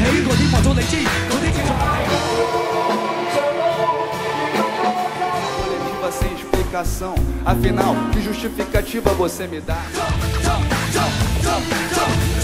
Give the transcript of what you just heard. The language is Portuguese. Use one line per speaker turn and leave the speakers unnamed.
嗰啲望咗你知，嗰啲叫做
coletiva sem explicação. Afinal, que justificativa você me dá?